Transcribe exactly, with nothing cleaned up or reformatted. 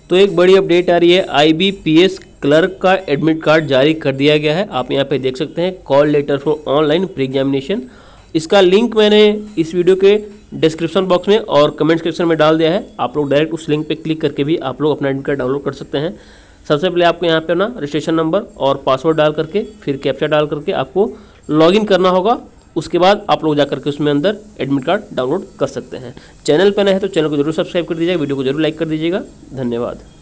तो एक बड़ी अपडेट आ रही है, I B P S clerk का एडमिट कार्ड जारी कर दिया गया है। आप यहाँ पे देख सकते हैं, call letter for online pre examination. इसका लिंक मैंने इस वीडियो के डिस्क्रिप्शन बॉक्स में और कमेंट सेक्शन में डाल दिया है। आप लोग डायरेक्ट उस लिंक पे क्लिक करके भी आप लोग अपना एडमिट कार्ड डाउनलोड कर सकते हैं। सबसे पहले आपको यहाँ पे ना रजिस्ट्रेशन नंबर और पासवर्ड डाल करके फिर कैप्चा डाल करके आपको लॉगिन करना होगा। उसके बाद आप लोग जाकर के उसमें अंदर एडमिट कार्ड डाउनलोड कर सकते हैं। चैनल पर नए हैं तो चैनल को जरूर सब्सक्राइब कर दीजिएगा, वीडियो को जरूर लाइक कर दीजिएगा। धन्यवाद।